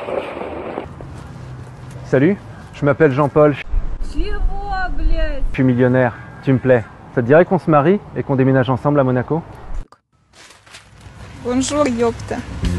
Salut, je m'appelle Jean-Paul, Чего, блядь? je suis millionnaire, tu me plais. Ça te dirait qu'on se marie et qu'on déménage ensemble à Monaco? Bonjour, ёпта.